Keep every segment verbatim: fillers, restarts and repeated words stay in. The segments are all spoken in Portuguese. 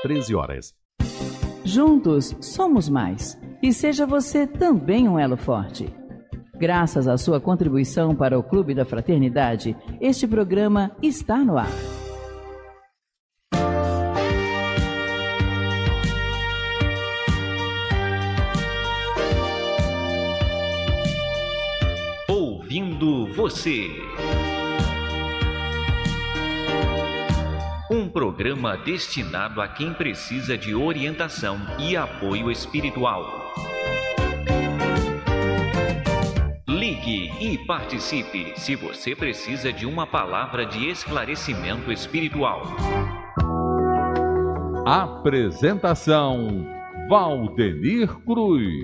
treze horas. Juntos somos mais. E seja você também um elo forte. Graças à sua contribuição para o Clube da Fraternidade, este programa está no ar. Ouvindo você. Um programa destinado a quem precisa de orientação e apoio espiritual. Ligue e participe se você precisa de uma palavra de esclarecimento espiritual. Apresentação: Valdenir Cruz.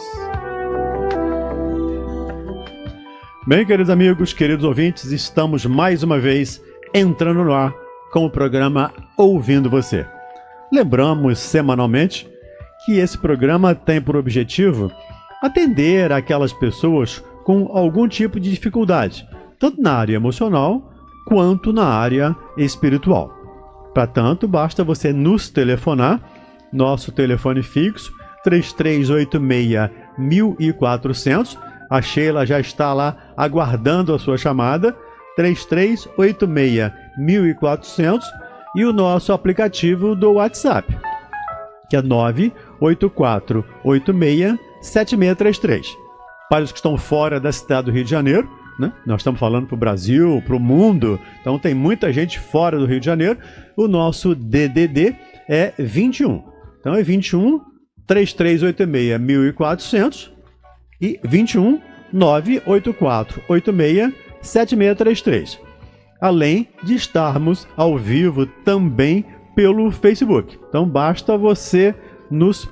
Bem, queridos amigos, queridos ouvintes, estamos mais uma vez entrando no ar com o programa Ouvindo Você. Lembramos semanalmente que esse programa tem por objetivo atender aquelas pessoas com algum tipo de dificuldade, tanto na área emocional quanto na área espiritual. Para tanto, basta você nos telefonar, nosso telefone fixo, três três oito seis, mil e quatrocentos. A Sheila já está lá aguardando a sua chamada, três três oito seis, mil e quatrocentos, e o nosso aplicativo do WhatsApp, que é nove oito quatro oito seis, sete seis três três. Para os que estão fora da cidade do Rio de Janeiro, né? Nós estamos falando para o Brasil, para o mundo, então tem muita gente fora do Rio de Janeiro, o nosso D D D é vinte e um. Então é vinte e um, três três oito seis, mil e quatrocentos e vinte e um, nove oito quatro oito seis, sete seis três três. Além de estarmos ao vivo também pelo Facebook. Então basta você nos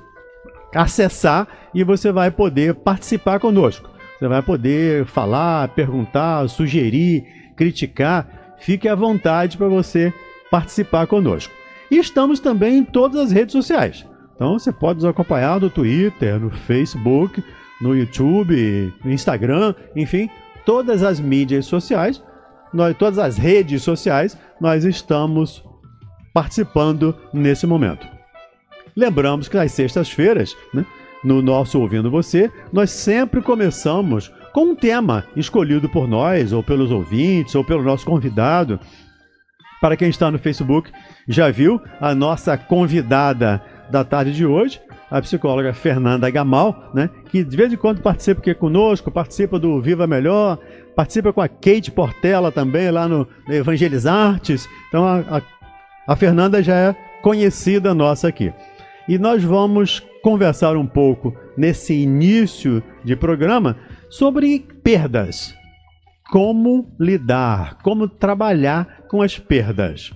acessar e você vai poder participar conosco. Você vai poder falar, perguntar, sugerir, criticar. Fique à vontade para você participar conosco. E estamos também em todas as redes sociais. Então você pode nos acompanhar no Twitter, no Facebook, no YouTube, no Instagram, enfim, todas as mídias sociais, nós, todas as redes sociais, nós estamos participando nesse momento. Lembramos que nas sextas-feiras, né, no nosso Ouvindo Você, nós sempre começamos com um tema escolhido por nós, ou pelos ouvintes, ou pelo nosso convidado. Para quem está no Facebook, já viu a nossa convidada da tarde de hoje, a psicóloga Fernanda Gamal, né, que de vez em quando participa aqui conosco, participa do Viva Melhor, participa com a Kate Portela também lá no Evangelizartes. Então a, a, a Fernanda já é conhecida nossa aqui. E nós vamos conversar um pouco nesse início de programa sobre perdas. Como lidar, como trabalhar com as perdas.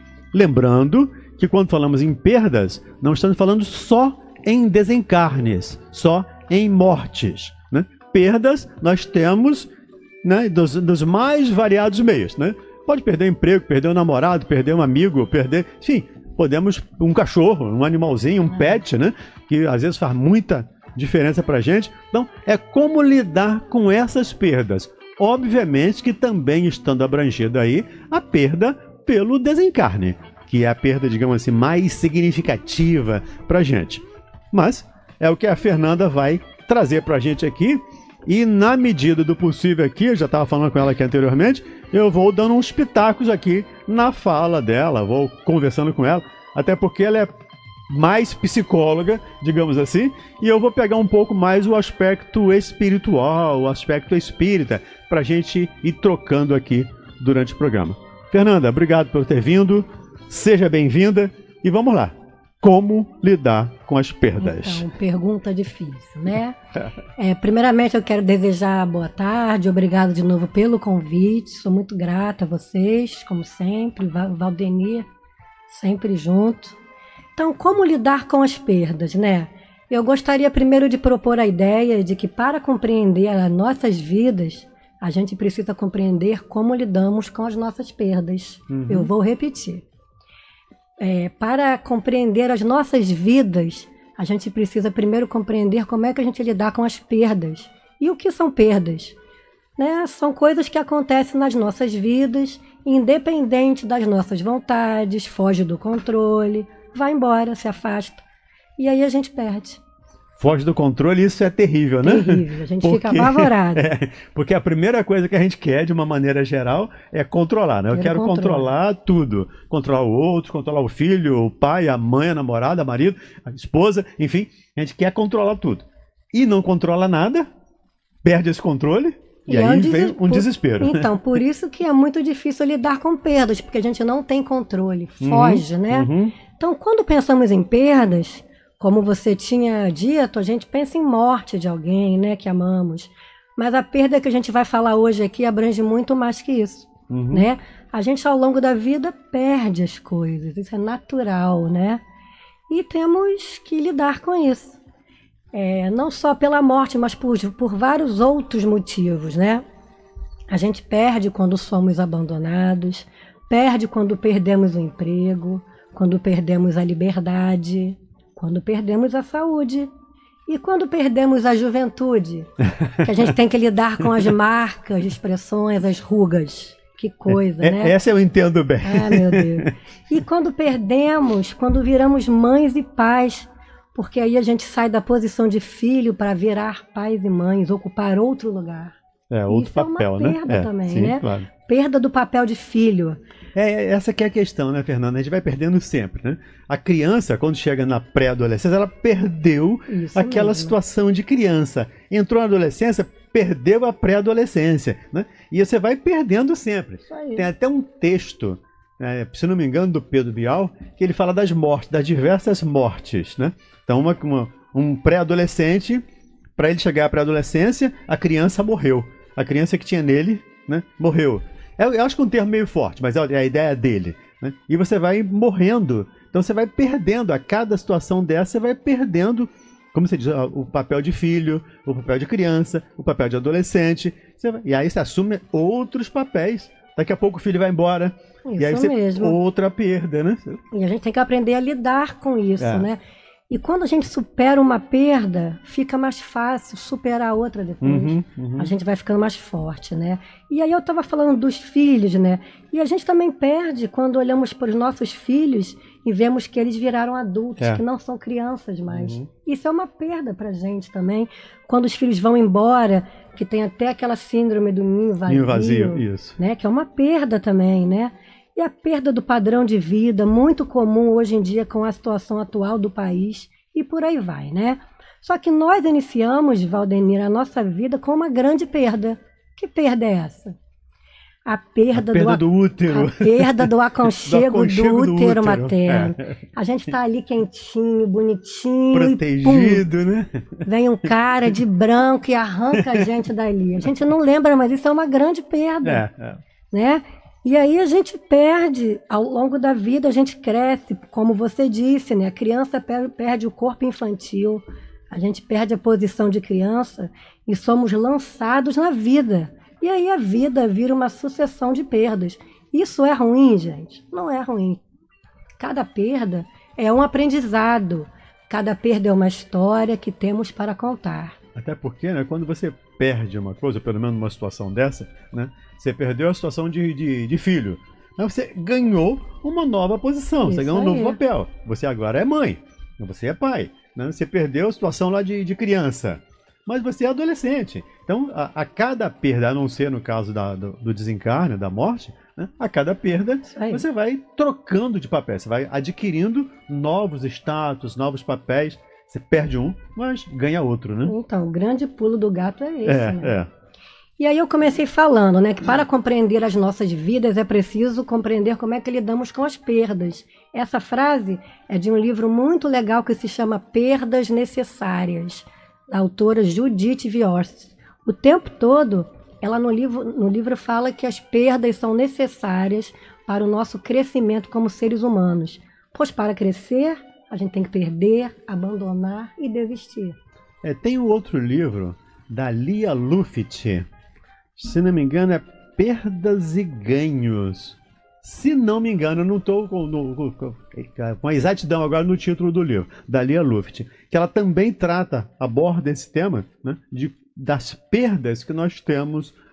Lembrando que quando falamos em perdas, não estamos falando só em desencarnes, só em mortes, né? Perdas nós temos, né, dos, dos mais variados meios, né? Pode perder o emprego, perder um namorado, perder um amigo, perder... Enfim, podemos... Um cachorro, um animalzinho, um pet, né? Que às vezes faz muita diferença pra gente. Então, é como lidar com essas perdas. Obviamente que também estando abrangida aí a perda pelo desencarne, que é a perda, digamos assim, mais significativa pra gente. Mas é o que a Fernanda vai trazer pra gente aqui. E na medida do possível aqui, eu já estava falando com ela aqui anteriormente, eu vou dando uns pitacos aqui na fala dela, vou conversando com ela, até porque ela é mais psicóloga, digamos assim, e eu vou pegar um pouco mais o aspecto espiritual, o aspecto espírita, para a gente ir trocando aqui durante o programa. Fernanda, obrigado por ter vindo, seja bem-vinda e vamos lá. Como lidar com as perdas? Então, pergunta difícil, né? É, primeiramente, eu quero desejar boa tarde, obrigado de novo pelo convite, sou muito grata a vocês, como sempre, Valdenir, sempre junto. Então, como lidar com as perdas, né? Eu gostaria primeiro de propor a ideia de que para compreender as nossas vidas, a gente precisa compreender como lidamos com as nossas perdas. Uhum. Eu vou repetir. É, para compreender as nossas vidas, a gente precisa primeiro compreender como é que a gente lidar com as perdas. E o que são perdas? Né? São coisas que acontecem nas nossas vidas, independente das nossas vontades, foge do controle, vai embora, se afasta. E aí a gente perde. Foge do controle, isso é terrível, né? Terrível, a gente porque, fica apavorado. É, porque a primeira coisa que a gente quer, de uma maneira geral, é controlar, né? Eu quero controle. controlar tudo. Controlar o outro, controlar o filho, o pai, a mãe, a namorada, a marido, a esposa, enfim, a gente quer controlar tudo. E não controla nada, perde esse controle, e, e aí é um vem um desespero. Então, por isso que é muito difícil lidar com perdas, porque a gente não tem controle, foge, uhum, né? Uhum. Então, quando pensamos em perdas, como você tinha dito, a gente pensa em morte de alguém, né, que amamos. Mas a perda que a gente vai falar hoje aqui abrange muito mais que isso, uhum. né? A gente, ao longo da vida, perde as coisas, isso é natural, né? E temos que lidar com isso. É, não só pela morte, mas por, por vários outros motivos, né? A gente perde quando somos abandonados, perde quando perdemos o emprego, quando perdemos a liberdade, quando perdemos a saúde e quando perdemos a juventude, que a gente tem que lidar com as marcas, expressões, as rugas. Que coisa, é, né? Essa eu entendo bem. Ah, meu Deus. E quando perdemos, quando viramos mães e pais, porque aí a gente sai da posição de filho para virar pais e mães, ocupar outro lugar. É, outro Isso papel, é uma perda, né? É, também, sim, né? Claro. Perda do papel de filho. É, essa que é a questão, né, Fernanda? A gente vai perdendo sempre, né? A criança, quando chega na pré-adolescência, ela perdeu Isso aquela mesmo. situação de criança. Entrou na adolescência, perdeu a pré-adolescência, né? E você vai perdendo sempre. Isso aí. Tem até um texto, é, se não me engano, do Pedro Bial, que ele fala das mortes, das diversas mortes, né? Então, uma, uma, um pré-adolescente, para ele chegar à pré-adolescência, a criança morreu. A criança que tinha nele, né, morreu. Eu, eu acho que é um termo meio forte, mas é a ideia dele, né? E você vai morrendo. Então você vai perdendo. A cada situação dessa, você vai perdendo, como você diz, o papel de filho, o papel de criança, o papel de adolescente. Você vai, e aí você assume outros papéis. Daqui a pouco o filho vai embora. Isso e aí você mesmo. outra perda, né? E a gente tem que aprender a lidar com isso, É. né? E quando a gente supera uma perda, fica mais fácil superar outra depois. Uhum, uhum. A gente vai ficando mais forte, né? E aí eu estava falando dos filhos, né? E a gente também perde quando olhamos para os nossos filhos e vemos que eles viraram adultos, É. que não são crianças mais. Uhum. Isso é uma perda para a gente também. Quando os filhos vão embora, que tem até aquela síndrome do ninho vazio, Ninho vazio, isso. né? Que é uma perda também, né? E a perda do padrão de vida, muito comum hoje em dia com a situação atual do país, e por aí vai, né? Só que nós iniciamos, Valdenir, a nossa vida com uma grande perda. Que perda é essa? A perda, A perda do, do útero. A perda do aconchego do, aconchego do útero, útero, materno. é. A gente está ali quentinho, bonitinho, Protegido, e, pum, né? vem um cara de branco e arranca a gente dali. A gente não lembra, mas isso é uma grande perda, É, é. né? E aí a gente perde, ao longo da vida a gente cresce, como você disse, né? A criança per- perde o corpo infantil, a gente perde a posição de criança e somos lançados na vida. E aí a vida vira uma sucessão de perdas. Isso é ruim, gente? Não é ruim. Cada perda é um aprendizado, cada perda é uma história que temos para contar. Até porque, né, quando você perde uma coisa, pelo menos numa situação dessa, né, você perdeu a situação de, de, de filho. Mas você ganhou uma nova posição, Isso você ganhou um aí. novo papel. Você agora é mãe, você é pai. Né? Você perdeu a situação lá de, de criança, mas você é adolescente. Então, a, a cada perda, a não ser no caso da, do, do desencarne, da morte, né, a cada perda, Isso aí. você vai trocando de papel, você vai adquirindo novos status, novos papéis. Você perde um, mas ganha outro, né? Então, o grande pulo do gato é esse, É, né? é. E aí eu comecei falando, né, que para compreender as nossas vidas é preciso compreender como é que lidamos com as perdas. Essa frase é de um livro muito legal que se chama Perdas Necessárias, da autora Judith Viorst. O tempo todo, ela no livro, no livro fala que as perdas são necessárias para o nosso crescimento como seres humanos. Pois para crescer, a gente tem que perder, abandonar e desistir. É, tem um outro livro da Lia Luft, se não me engano é Perdas e Ganhos. Se não me engano, eu não estou com, no- com, com a exatidão agora no título do livro, da Lia Luft, que ela também trata, aborda esse tema, né, de, das perdas que nós temos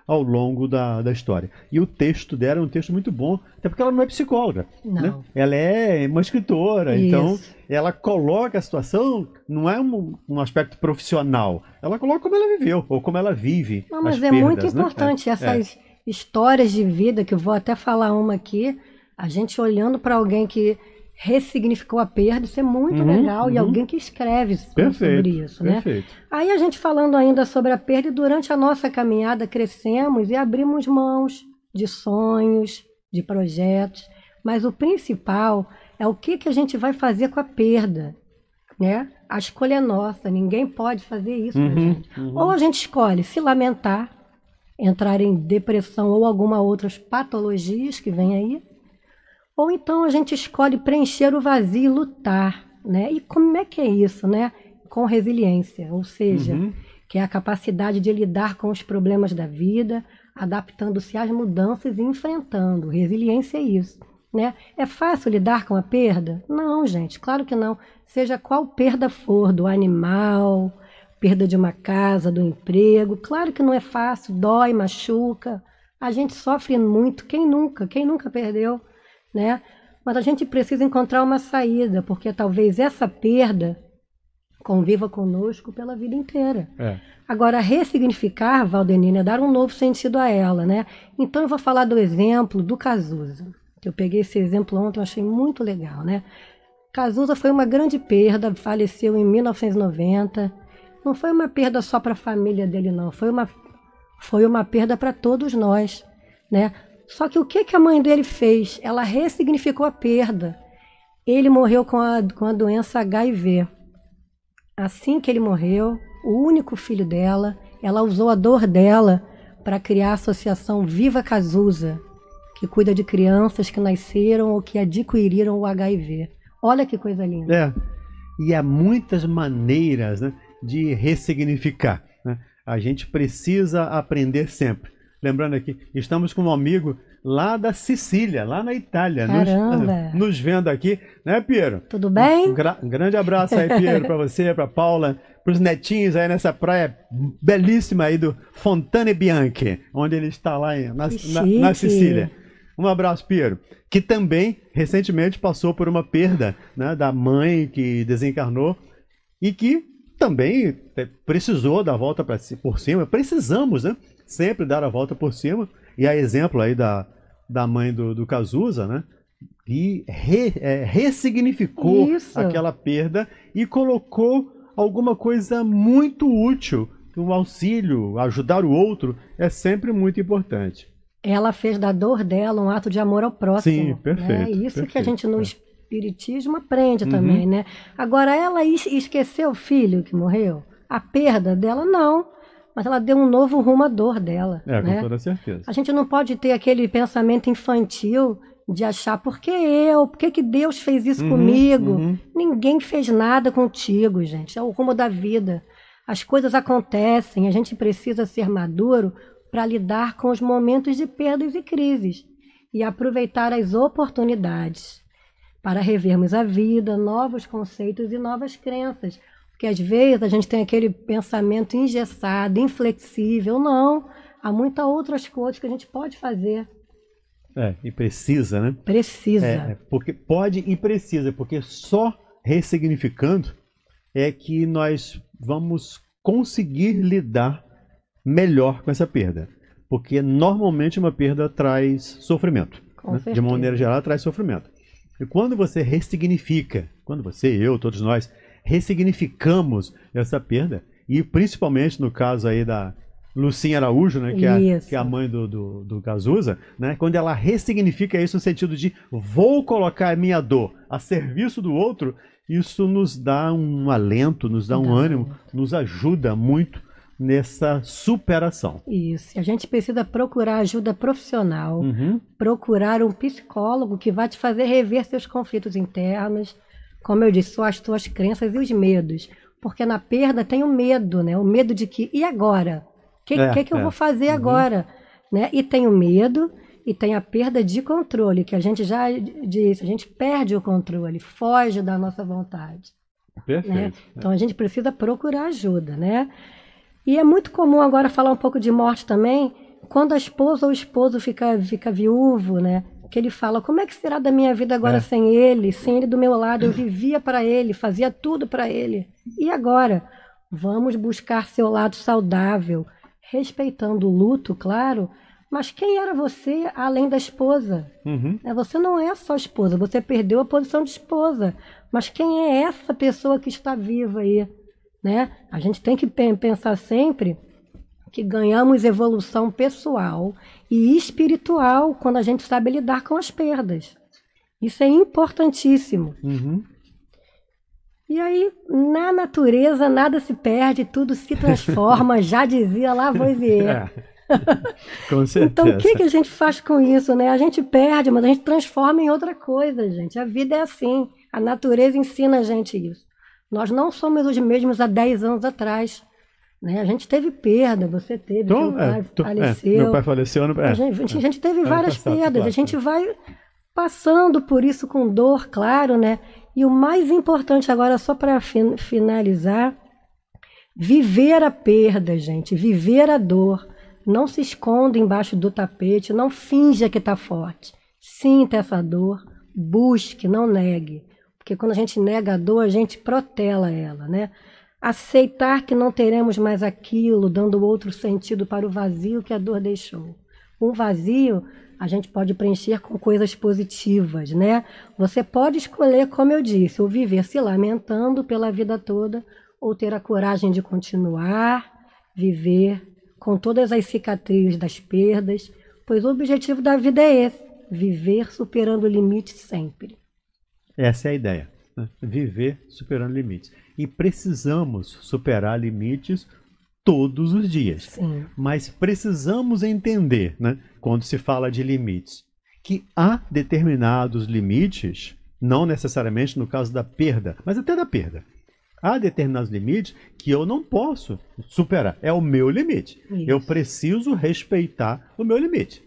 ao longo da, da história. E o texto dela é um texto muito bom, até porque ela não é psicóloga. Não. Né? Ela é uma escritora, Isso. então ela coloca a situação, não é um, um aspecto profissional, ela coloca como ela viveu, ou como ela vive. Não, mas as é perdas, muito né? importante É, essas é. histórias de vida, que eu vou até falar uma aqui, a gente olhando para alguém que ressignificou a perda, isso é muito Uhum, legal, e uhum. alguém que escreve Perfeito, sobre isso, né? perfeito. Aí a gente falando ainda sobre a perda, e durante a nossa caminhada crescemos e abrimos mãos de sonhos, de projetos, mas o principal é o que, que a gente vai fazer com a perda, né? A escolha é nossa, ninguém pode fazer isso pra Uhum, gente. uhum. Ou a gente escolhe se lamentar, entrar em depressão ou alguma outras patologias que vem aí, ou então a gente escolhe preencher o vazio e lutar, né? E como é que é isso, né? Com resiliência, ou seja, Uhum. que é a capacidade de lidar com os problemas da vida, adaptando-se às mudanças e enfrentando. Resiliência é isso, né? É fácil lidar com a perda? Não, gente, claro que não. Seja qual perda for, do animal, perda de uma casa, do emprego, claro que não é fácil, dói, machuca. A gente sofre muito, quem nunca? Quem nunca perdeu? Né? Mas a gente precisa encontrar uma saída, porque talvez essa perda conviva conosco pela vida inteira. É. Agora, ressignificar, Valdenina, é dar um novo sentido a ela, né? Então eu vou falar do exemplo do Cazuza, que eu peguei esse exemplo ontem, eu achei muito legal, né? Cazuza foi uma grande perda, faleceu em mil novecentos e noventa. Não foi uma perda só para a família dele, não. Foi uma, foi uma perda para todos nós, né? Só que o que, que a mãe dele fez? Ela ressignificou a perda. Ele morreu com a, com a doença H I V. Assim que ele morreu, o único filho dela, ela usou a dor dela para criar a associação Viva Cazuza, que cuida de crianças que nasceram ou que adquiriram o H I V. Olha que coisa linda. É. E há muitas maneiras, né, de ressignificar, né? A gente precisa aprender sempre. Lembrando aqui, estamos com um amigo lá da Sicília, lá na Itália, Caramba. nos, nos vendo aqui, né, Piero? Tudo bem? Um, gra- um grande abraço aí, Piero, para você, para Paula, para os netinhos aí nessa praia belíssima aí do Fontane Bianche, onde ele está lá em- na, Que na, na chique. Sicília. Um abraço, Piero, que também recentemente passou por uma perda, né, da mãe que desencarnou e que também é, precisou dar a volta pra, ci- por cima. Precisamos, né? Sempre dar a volta por cima. E a exemplo aí da, da mãe do, do Cazuza, né? Que re- é, ressignificou Isso. aquela perda e colocou alguma coisa muito útil. Um auxílio, ajudar o outro é sempre muito importante. Ela fez da dor dela um ato de amor ao próximo. Sim, perfeito, Né? Isso que a perfeito, gente no é. espiritismo aprende Uhum. também, né? Agora, ela es- esqueceu o filho que morreu? A perda dela, não. Mas ela deu um novo rumo à dor dela. É, com né? toda certeza. A gente não pode ter aquele pensamento infantil de achar, por que eu? Por que, que Deus fez isso Uhum, comigo? uhum. Ninguém fez nada contigo, gente. É o rumo da vida. As coisas acontecem, a gente precisa ser maduro para lidar com os momentos de perdas e crises e aproveitar as oportunidades para revermos a vida, novos conceitos e novas crenças. Porque às vezes a gente tem aquele pensamento engessado, inflexível. Não, há muitas outras coisas que a gente pode fazer. É, e precisa, né? Precisa. É, é, porque pode e precisa, porque só ressignificando é que nós vamos conseguir lidar melhor com essa perda. Porque normalmente uma perda traz sofrimento. Com Né? De certeza. uma maneira geral, traz sofrimento. E quando você ressignifica, quando você, eu, todos nós, ressignificamos essa perda, e principalmente no caso aí da Lucinha Araújo, né, que, é, a- Isso. que é a mãe do, do, do Cazuza, né, quando ela ressignifica isso no sentido de vou colocar a minha dor a serviço do outro, isso nos dá um alento, nos dá um Dá ânimo, nos ajuda muito nessa superação. Isso. E a gente precisa procurar ajuda profissional, Uhum. procurar um psicólogo que vai te fazer rever seus conflitos internos, como eu disse, as tuas crenças e os medos. Porque na perda tem o medo, né? O medo de que, e agora? O que, É, que, que eu é. vou fazer Uhum. agora? Né? E tem o medo e tem a perda de controle, que a gente já disse, a gente perde o controle, foge da nossa vontade. Perfeito. Né? Então a gente precisa procurar ajuda, né? E é muito comum agora falar um pouco de morte também, quando a esposa ou o esposo fica, fica viúvo, né? Que ele fala, como é que será da minha vida agora é. sem ele? Sem ele do meu lado, eu vivia para ele, fazia tudo para ele. E agora? Vamos buscar seu lado saudável, respeitando o luto, claro, mas quem era você além da esposa? Uhum. Você não é só esposa, você perdeu a posição de esposa, mas quem é essa pessoa que está viva aí? Né? A gente tem que pensar sempre que ganhamos evolução pessoal e espiritual quando a gente sabe lidar com as perdas. Isso é importantíssimo. Uhum. E aí, na natureza, nada se perde, tudo se transforma, já dizia Lavoisier. É. Com certeza. Então, o que, que a gente faz com isso, né? A gente perde, mas a gente transforma em outra coisa, gente. A vida é assim. A natureza ensina a gente isso. Nós não somos os mesmos há dez anos atrás. Né? A gente teve perda, você teve, então, meu é, pai tô, faleceu. É, meu pai faleceu. Ano, é, a, gente, a gente teve é, várias passado, perdas, claro, a gente é. vai passando por isso com dor, claro, né? E o mais importante agora, só para fin finalizar, viver a perda, gente, viver a dor. Não se esconda embaixo do tapete, não finja que está forte. Sinta essa dor, busque, não negue. Porque quando a gente nega a dor, a gente protela ela, né? Aceitar que não teremos mais aquilo, dando outro sentido para o vazio que a dor deixou. Um vazio a gente pode preencher com coisas positivas, né? Você pode escolher, como eu disse, ou viver se lamentando pela vida toda, ou ter a coragem de continuar, viver com todas as cicatrizes das perdas, pois o objetivo da vida é esse, viver superando limites sempre. Essa é a ideia, né? Viver superando limites. E precisamos superar limites todos os dias. Sim. Mas precisamos entender, né, quando se fala de limites, que há determinados limites, não necessariamente no caso da perda, mas até da perda. Há determinados limites que eu não posso superar. É o meu limite. Isso. Eu preciso respeitar o meu limite.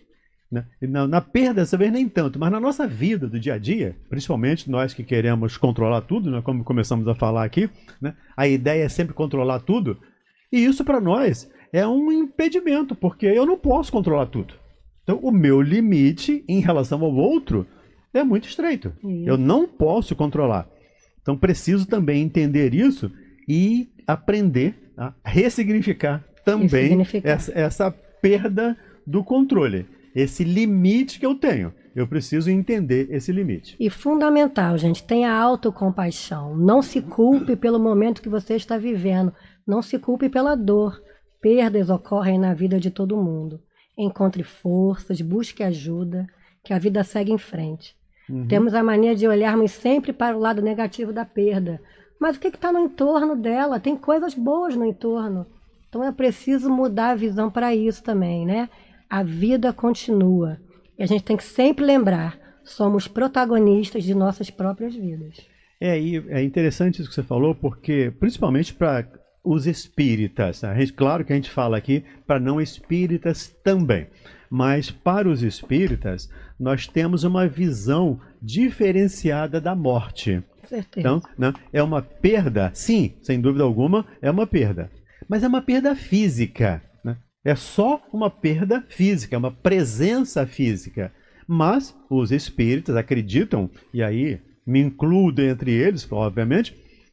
Na, na perda, dessa vez nem tanto, mas na nossa vida do dia a dia, principalmente nós que queremos controlar tudo, né, como começamos a falar aqui, né, a ideia é sempre controlar tudo, e isso para nós é um impedimento, porque eu não posso controlar tudo. Então o meu limite em relação ao outro é muito estreito. Isso. Eu não posso controlar. Então preciso também entender isso e aprender a ressignificar também essa, essa perda do controle. Esse limite que eu tenho. Eu preciso entender esse limite. E fundamental, gente, tenha autocompaixão. Não se culpe pelo momento que você está vivendo. Não se culpe pela dor. Perdas ocorrem na vida de todo mundo. Encontre forças, busque ajuda, que a vida segue em frente. Uhum. Temos a mania de olharmos sempre para o lado negativo da perda. Mas o que está no entorno dela? Tem coisas boas no entorno. Então é preciso mudar a visão para isso também, né? A vida continua. E a gente tem que sempre lembrar, somos protagonistas de nossas próprias vidas. É, e é interessante isso que você falou, porque principalmente para os espíritas, a gente, claro que a gente fala aqui para não espíritas também, mas para os espíritas nós temos uma visão diferenciada da morte. Certeza. Então, né, é uma perda, sim, sem dúvida alguma, é uma perda. Mas é uma perda física. É só uma perda física, uma presença física. Mas os espíritas acreditam, e aí me incluo entre eles, obviamente,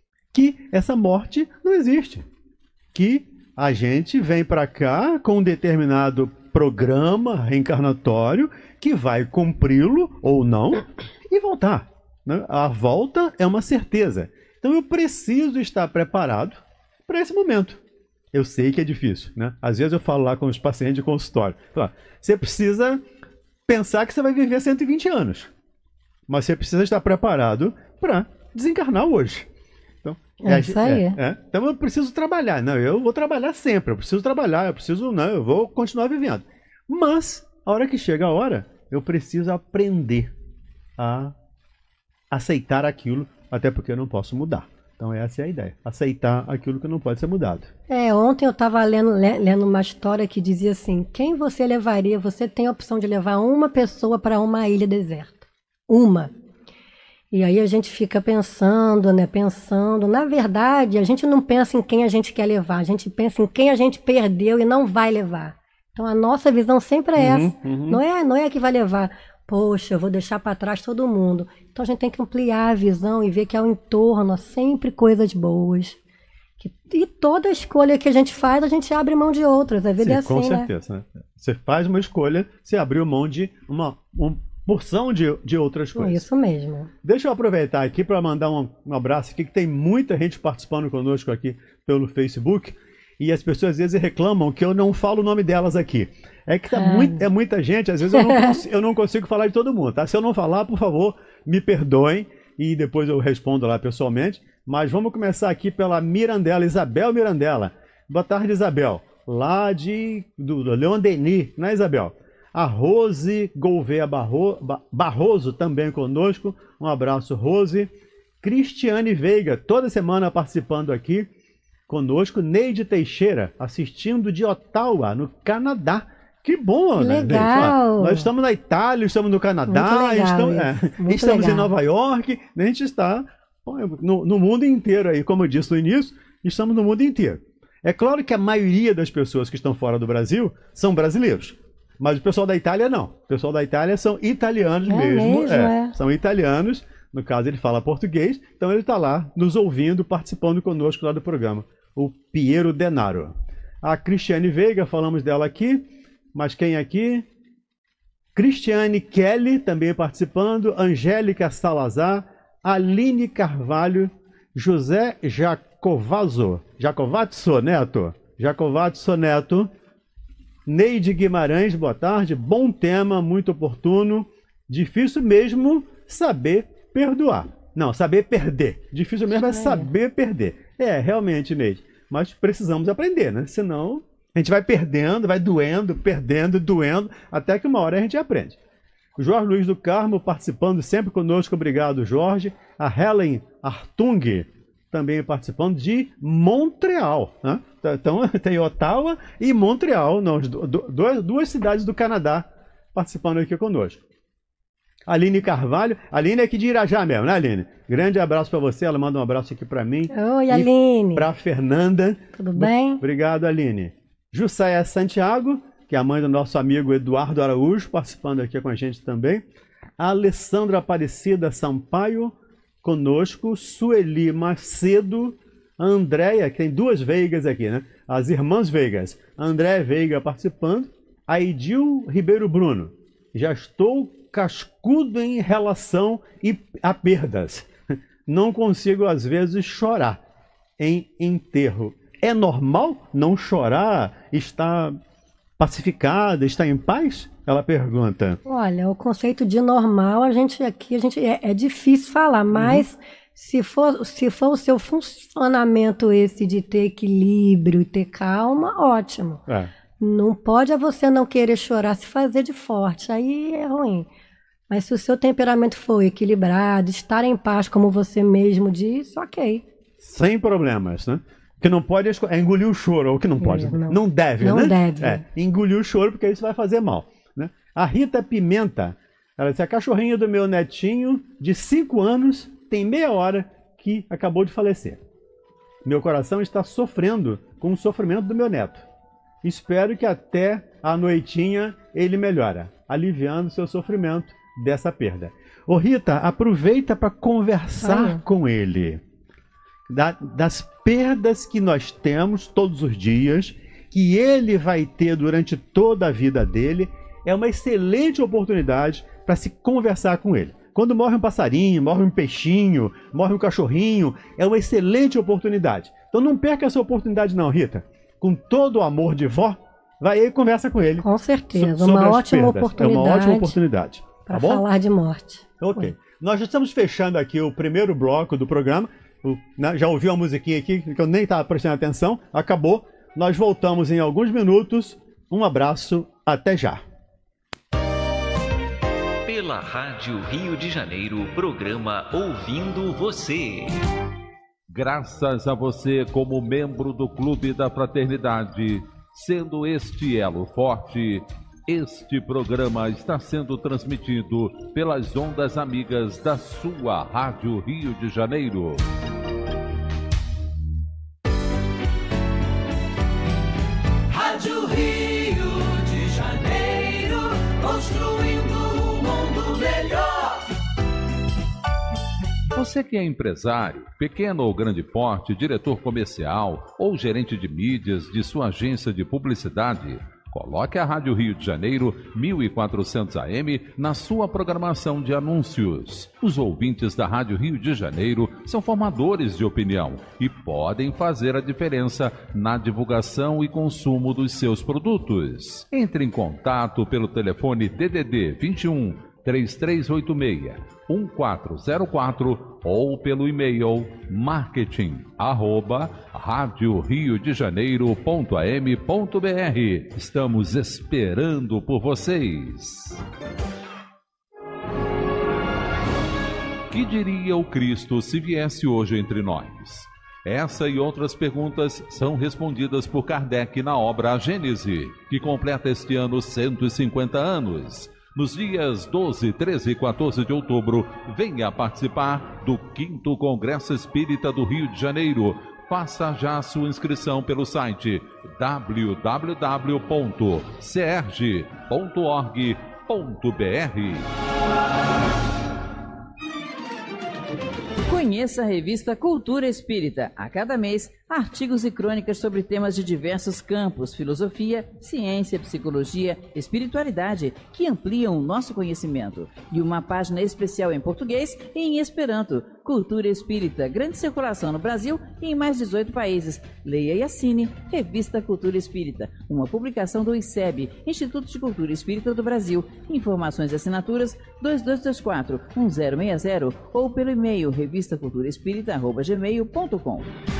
que essa morte não existe. Que a gente vem para cá com um determinado programa reencarnatório que vai cumpri-lo ou não e voltar. Né? A volta é uma certeza. Então eu preciso estar preparado para esse momento. Eu sei que é difícil, né? Às vezes eu falo lá com os pacientes de consultório. Falo, você precisa pensar que você vai viver cento e vinte anos. Mas você precisa estar preparado para desencarnar hoje. Então, é, é isso aí. É, é. Então eu preciso trabalhar. Não, eu vou trabalhar sempre. Eu preciso trabalhar. Eu preciso, não, eu vou continuar vivendo. Mas, a hora que chega a hora, eu preciso aprender a aceitar aquilo, até porque eu não posso mudar. Então essa é a ideia, aceitar aquilo que não pode ser mudado. É, ontem eu estava lendo, lendo uma história que dizia assim, quem você levaria, você tem a opção de levar uma pessoa para uma ilha deserta. Uma. E aí a gente fica pensando, né, pensando. Na verdade, a gente não pensa em quem a gente quer levar, a gente pensa em quem a gente perdeu e não vai levar. Então a nossa visão sempre é Uhum, essa. uhum. Não é, não é a que vai levar, poxa, eu vou deixar para trás todo mundo. Então a gente tem que ampliar a visão e ver que ao entorno há sempre coisas boas. Que, e toda escolha que a gente faz, a gente abre mão de outras. A vida Sim, é assim, com né? certeza. Né? Você faz uma escolha, você abriu mão de uma, uma porção de, de outras coisas. Isso mesmo. Deixa eu aproveitar aqui para mandar um, um abraço aqui, que tem muita gente participando conosco aqui pelo Facebook, e as pessoas às vezes reclamam que eu não falo o nome delas aqui. É que tá Ah. muito, é muita gente, às vezes eu não, cons- eu não consigo falar de todo mundo, tá? Se eu não falar, por favor, me perdoem, e depois eu respondo lá pessoalmente. Mas vamos começar aqui pela Mirandela, Isabel Mirandela. Boa tarde, Isabel. Lá de, do, do Leon Denis, né, Isabel? A Rose Gouveia Barro, Ba- Barroso também conosco. Um abraço, Rose. Cristiane Veiga, toda semana participando aqui conosco. Neide Teixeira, assistindo de Ottawa, no Canadá. Que bom, né, gente? Legal. Ó, nós estamos na Itália, estamos no Canadá, Muito legal estamos, isso, é, muito estamos em legal. Nova York, a gente está pô, no, no mundo inteiro aí, como eu disse no início, estamos no mundo inteiro. É claro que a maioria das pessoas que estão fora do Brasil são brasileiros, mas o pessoal da Itália não. O pessoal da Itália são italianos É mesmo, mesmo, é, é. são italianos, no caso ele fala português, então ele está lá nos ouvindo, participando conosco lá do programa, o Piero Denaro. A Cristiane Veiga, falamos dela aqui, mas quem aqui? Cristiane Kelly também participando, Angélica Salazar, Aline Carvalho, José Jacovazzo, Jacovazzo Neto, Jacovazzo Neto, Neide Guimarães, boa tarde, bom tema, muito oportuno, difícil mesmo saber perdoar. Não, saber perder, difícil mesmo é saber perder. É, realmente, Neide, mas precisamos aprender, né? Senão a gente vai perdendo, vai doendo, perdendo, doendo, até que uma hora a gente aprende. O Jorge Luiz do Carmo participando sempre conosco, obrigado, Jorge. A Helen Artung também participando de Montreal, né? Então tem Ottawa e Montreal, não, du- du- duas, duas cidades do Canadá participando aqui conosco. Aline Carvalho, Aline é aqui de Irajá mesmo, né, Aline? Grande abraço para você, ela manda um abraço aqui para mim. Oi, Aline. Para Fernanda. Tudo bem? Obrigado, Aline. Jussaia Santiago, que é a mãe do nosso amigo Eduardo Araújo, participando aqui com a gente também. A Alessandra Aparecida Sampaio, conosco. Sueli Macedo. A Andréia, que tem duas Veigas aqui, né? As irmãs Veigas. A Andréia Veiga participando. A Edil Ribeiro Bruno. Já estou cascudo em relação e- a perdas. Não consigo, às vezes, chorar em enterro. É normal não chorar? Está pacificada? Está em paz? Ela pergunta. Olha, o conceito de normal, a gente aqui, a gente é, é difícil falar, mas se for, se for o seu funcionamento esse de ter equilíbrio e ter calma, ótimo. É. Não pode é você não querer chorar, se fazer de forte, aí é ruim. Mas se o seu temperamento for equilibrado, estar em paz, como você mesmo disse, ok. Sem problemas, né? O que não pode é esco- é engolir o choro, ou o que não pode. É, não, não- deve, não né? deve. É, engolir o choro, porque isso vai fazer mal. Né? A Rita Pimenta, ela disse, a cachorrinha do meu netinho, de cinco anos, tem meia hora que acabou de falecer. Meu coração está sofrendo com o sofrimento do meu neto. Espero que até a noitinha ele melhora, aliviando seu sofrimento dessa perda. Ô Rita, aproveita para conversar Ah. com ele. Da- das perdas que nós temos todos os dias, que ele vai ter durante toda a vida dele, é uma excelente oportunidade para se conversar com ele. Quando morre um passarinho, morre um peixinho, morre um cachorrinho, é uma excelente oportunidade. Então não perca essa oportunidade não, Rita. Com todo o amor de vó, vai aí e conversa com ele. Com certeza, so- sobre uma as ótima perdas. É uma ótima oportunidade oportunidade. para Tá bom? falar de morte. Ok. Nós já estamos fechando aqui o primeiro bloco do programa. O- né, já ouviu a musiquinha aqui, que eu nem estava prestando atenção. Acabou. Nós voltamos em alguns minutos. Um abraço. Até já. Pela Rádio Rio de Janeiro, programa Ouvindo Você. Graças a você, como membro do Clube da Fraternidade, sendo este elo forte, este programa está sendo transmitido pelas ondas amigas da sua Rádio Rio de Janeiro. Rádio Rio de Você que é empresário, pequeno ou grande porte, diretor comercial ou gerente de mídias de sua agência de publicidade, coloque a Rádio Rio de Janeiro mil e quatrocentos A M na sua programação de anúncios. Os ouvintes da Rádio Rio de Janeiro são formadores de opinião e podem fazer a diferença na divulgação e consumo dos seus produtos. Entre em contato pelo telefone D D D vinte e um, três três oito seis, um quatro zero quatro ou pelo e-mail marketing arroba rádio rio de janeiro ponto a m ponto b r. Estamos esperando por vocês. Que diria o Cristo se viesse hoje entre nós? Essa e outras perguntas são respondidas por Kardec na obra A Gênese, que completa este ano cento e cinquenta anos. Nos dias doze, treze e quatorze de outubro, venha participar do quinto Congresso Espírita do Rio de Janeiro. Faça já a sua inscrição pelo site w w w ponto cerg ponto org ponto b r. Conheça a revista Cultura Espírita. A cada mês, artigos e crônicas sobre temas de diversos campos, filosofia, ciência, psicologia, espiritualidade, que ampliam o nosso conhecimento. E uma página especial em português e em Esperanto. Cultura Espírita, grande circulação no Brasil e em mais dezoito países. Leia e assine Revista Cultura Espírita, uma publicação do I C E B, Instituto de Cultura Espírita do Brasil. Informações e assinaturas dois dois dois quatro, um zero seis zero ou pelo e-mail revista cultura espírita arroba gmail ponto com.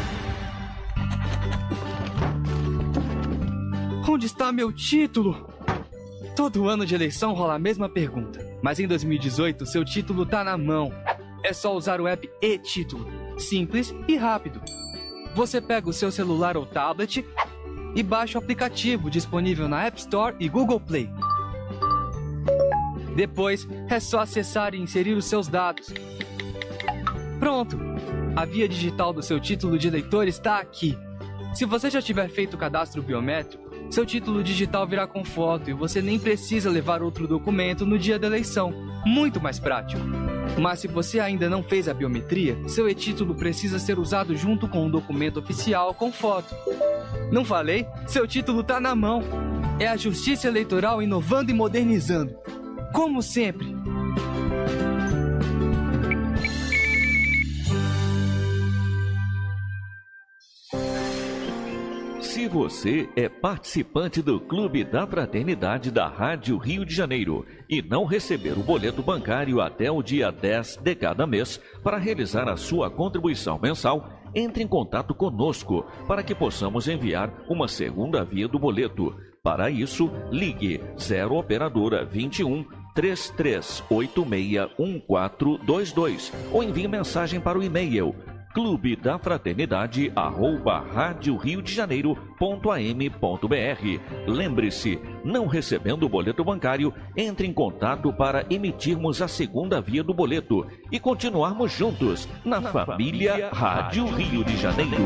Onde está meu título? Todo ano de eleição rola a mesma pergunta, mas em dois mil e dezoito seu título tá na mão. É só usar o app e-Título, simples e rápido. Você pega o seu celular ou tablet e baixa o aplicativo disponível na App Store e Google Play. Depois é só acessar e inserir os seus dados. Pronto! A via digital do seu título de eleitor está aqui. Se você já tiver feito o cadastro biométrico, seu título digital virá com foto e você nem precisa levar outro documento no dia da eleição. Muito mais prático. Mas se você ainda não fez a biometria, seu e-título precisa ser usado junto com um documento oficial com foto. Não falei? Seu título está na mão. É a Justiça Eleitoral inovando e modernizando. Como sempre. Se você é participante do Clube da Fraternidade da Rádio Rio de Janeiro e não receber o boleto bancário até o dia dez de cada mês para realizar a sua contribuição mensal, entre em contato conosco para que possamos enviar uma segunda via do boleto. Para isso, ligue zero operadora vinte e um, três três oito seis, um quatro dois dois ou envie mensagem para o e-mail clube da fraternidade arroba rádio rio de janeiro ponto a m ponto b r. Lembre-se, não recebendo o boleto bancário, entre em contato para emitirmos a segunda via do boleto e continuarmos juntos na, na família, família Rádio Rio de Janeiro.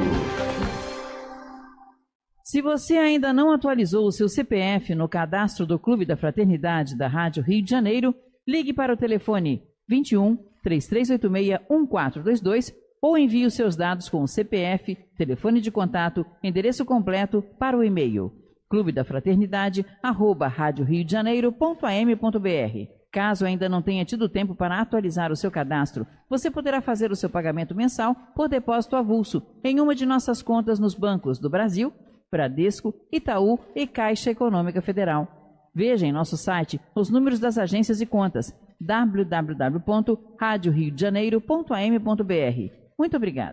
Se você ainda não atualizou o seu C P F no cadastro do Clube da Fraternidade da Rádio Rio de Janeiro, ligue para o telefone vinte e um, três três oito seis, um quatro dois dois ou envie os seus dados com o C P F, telefone de contato, endereço completo para o e-mail clube da fraternidade arroba rádio rio de janeiro ponto a m ponto b r. Caso ainda não tenha tido tempo para atualizar o seu cadastro, você poderá fazer o seu pagamento mensal por depósito avulso em uma de nossas contas nos bancos do Brasil, Bradesco, Itaú e Caixa Econômica Federal. Veja em nosso site os números das agências e contas w w w ponto rádio rio de janeiro ponto a m ponto b r. Muito obrigada.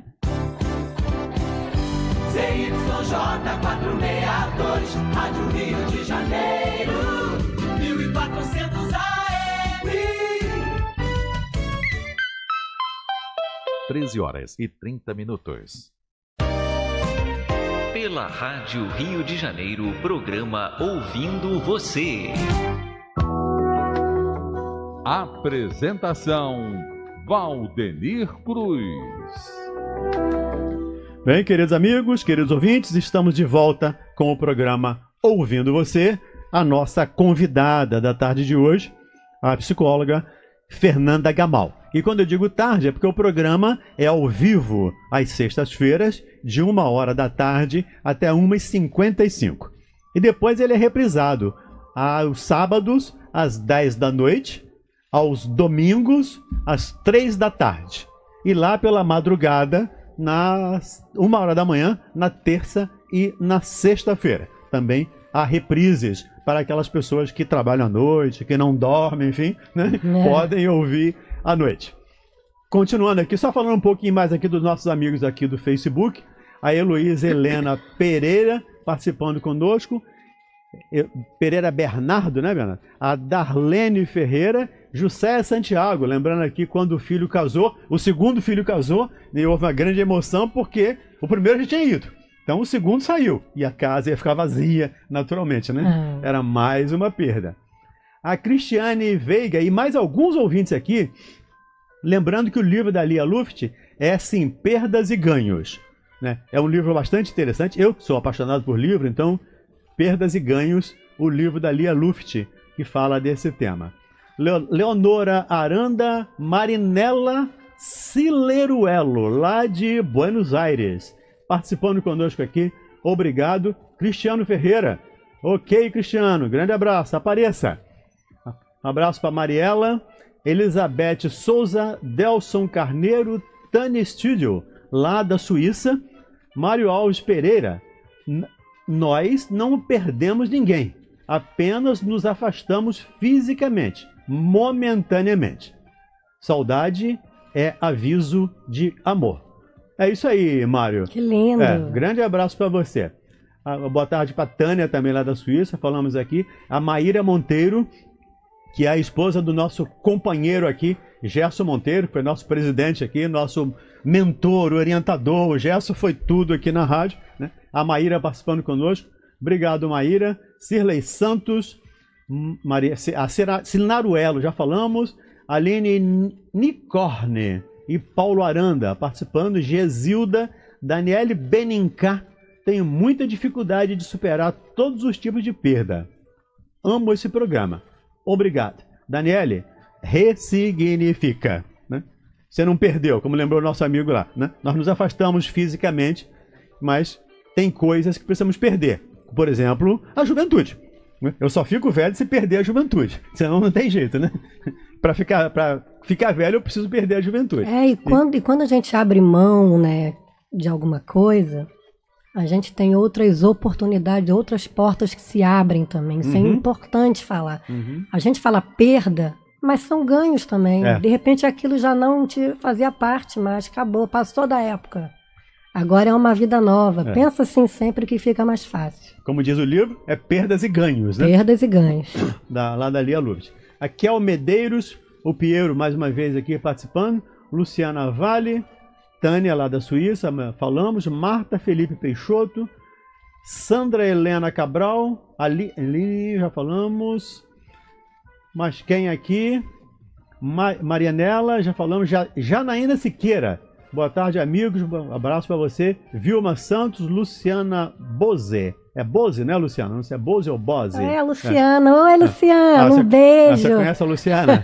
Z Y J quatrocentos e sessenta e dois, Rádio Rio de Janeiro, mil e quatrocentos A M. treze horas e trinta minutos. Pela Rádio Rio de Janeiro, programa Ouvindo Você. Apresentação Valdenir Cruz. Bem, queridos amigos, queridos ouvintes, estamos de volta com o programa Ouvindo Você. A nossa convidada da tarde de hoje, a psicóloga Fernanda Gamal. E quando eu digo tarde, é porque o programa é ao vivo, às sextas-feiras, de uma hora da tarde até uma e cinquenta e cinco. E depois ele é reprisado aos sábados, às dez da noite, aos domingos, às três da tarde. E lá pela madrugada, nas uma hora da manhã, na terça e na sexta-feira. Também há reprises para aquelas pessoas que trabalham à noite, que não dormem, enfim, né? É. Podem ouvir à noite. Continuando aqui, só falando um pouquinho mais aqui dos nossos amigos aqui do Facebook. A Heloísa Helena Pereira participando conosco. Pereira Bernardo, né, Bernardo? A Darlene Ferreira, José Santiago, lembrando aqui quando o filho casou, o segundo filho casou, e houve uma grande emoção porque o primeiro já tinha ido. Então o segundo saiu e a casa ia ficar vazia, naturalmente, né? Ah. Era mais uma perda. A Cristiane Veiga e mais alguns ouvintes aqui, lembrando que o livro da Lia Luft é, assim, Perdas e Ganhos, né? É um livro bastante interessante. Eu sou apaixonado por livro, então, Perdas e Ganhos, o livro da Lia Luft, que fala desse tema. Leonora Aranda Marinella Sileruelo, lá de Buenos Aires, participando conosco aqui. Obrigado. Cristiano Ferreira. Ok, Cristiano. Grande abraço. Apareça. Abraço para Mariela. Elizabeth Souza, Delson Carneiro, Tânia Studio, lá da Suíça. Mário Alves Pereira. Nós não perdemos ninguém. Apenas nos afastamos fisicamente, momentaneamente. Saudade é aviso de amor. É isso aí, Mário. Que lindo. É, grande abraço para você. Ah, boa tarde para a Tânia, também lá da Suíça, falamos aqui. A Maíra Monteiro, que é a esposa do nosso companheiro aqui, Gerson Monteiro, que foi nosso presidente aqui, nosso mentor, orientador. O Gerson foi tudo aqui na rádio, né? A Maíra participando conosco. Obrigado, Maíra. Cirlei Santos, Maria, a Sinaruelo, já falamos. Aline Nicorne e Paulo Aranda participando. Gesilda, Daniele Benincá. Tenho muita dificuldade de superar todos os tipos de perda. Amo esse programa. Obrigado. Daniele, ressignifica, né? Você não perdeu, como lembrou o nosso amigo lá, né? Nós nos afastamos fisicamente, mas tem coisas que precisamos perder. Por exemplo, a juventude. Eu só fico velho se perder a juventude. Senão não tem jeito, né? Para ficar, para ficar velho, eu preciso perder a juventude. É, e quando, e... e quando a gente abre mão, né, de alguma coisa, a gente tem outras oportunidades, outras portas que se abrem também. Isso uhum. é importante falar. Uhum. A gente fala perda, mas são ganhos também. É. De repente aquilo já não te fazia parte, mas acabou, passou da época. Agora é uma vida nova. É. Pensa assim sempre que fica mais fácil. Como diz o livro, é perdas e ganhos, né? Perdas e ganhos. Da, lá da Lia Lourdes. A Kel Medeiros, o Piero mais uma vez aqui participando. Luciana Vale, Tânia lá da Suíça, falamos. Marta Felipe Peixoto. Sandra Helena Cabral. Ali, ali já falamos. Mas quem aqui? Ma, Marianela, já falamos. Ja, Janaína Siqueira. Boa tarde, amigos. Um abraço para você. Vilma Santos, Luciana Boze. É Boze, né, Luciana? Não sei, é Boze ou Boze? É, Luciana. É. Oi, Luciana. Ah, um você, beijo. Ah, você conhece a Luciana?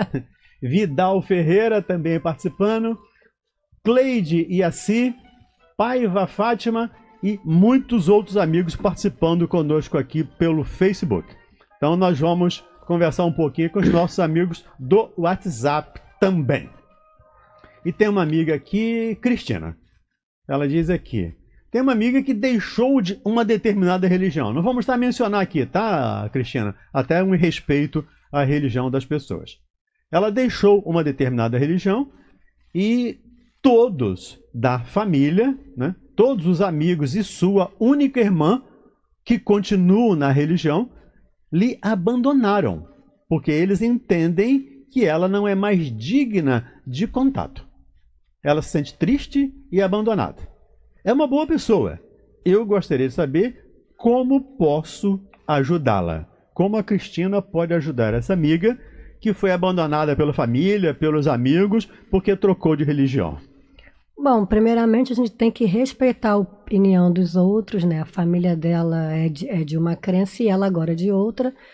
Vidal Ferreira também participando. Cleide Iaci, Paiva Fátima e muitos outros amigos participando conosco aqui pelo Facebook. Então nós vamos conversar um pouquinho com os nossos amigos do WhatsApp também. E tem uma amiga aqui, Cristina. Ela diz aqui, tem uma amiga que deixou de uma determinada religião. Não vamos estar a mencionar aqui, tá, Cristina? Até um respeito à religião das pessoas. Ela deixou uma determinada religião e todos da família, né, todos os amigos e sua única irmã que continuam na religião, lhe abandonaram, porque eles entendem que ela não é mais digna de contato. Ela se sente triste e abandonada. É uma boa pessoa. Eu gostaria de saber como posso ajudá-la. Como a Cristina pode ajudar essa amiga que foi abandonada pela família, pelos amigos, porque trocou de religião. Bom, primeiramente a gente tem que respeitar a opinião dos outros, né? A família dela é de, é de uma crença e ela agora é de outra.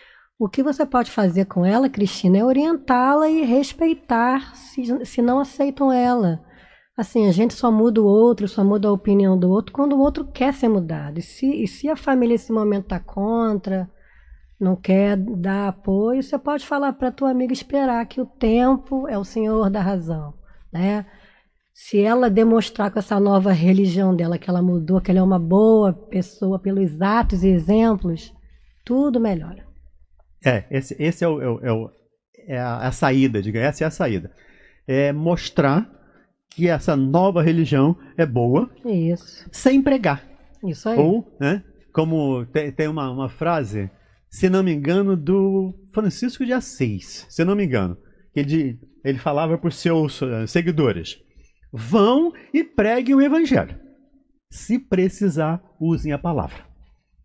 O que você pode fazer com ela, Cristina, é orientá-la e respeitar se, se não aceitam ela. Assim, a gente só muda o outro, só muda a opinião do outro quando o outro quer ser mudado. E se, e se a família nesse momento está contra, não quer dar apoio, você pode falar para a tua amiga esperar que o tempo é o senhor da razão, né? Se ela demonstrar com essa nova religião dela que ela mudou, que ela é uma boa pessoa pelos atos e exemplos, tudo melhora. É, esse, esse é, o, é, o, é, o, é a, a saída, diga, essa é a saída. É mostrar que essa nova religião é boa, Isso. sem pregar. Isso aí. Ou, né, como tem, tem uma, uma frase, se não me engano, do Francisco de Assis, se não me engano, que ele, ele falava para os seus uh, seguidores, vão e preguem o evangelho. Se precisar, usem a palavra.